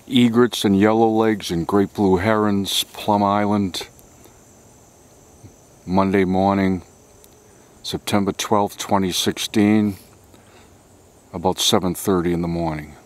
egrets and yellowlegs and great blue herons, Plum Island, Monday morning, September 12th, 2016, about 7:30 in the morning.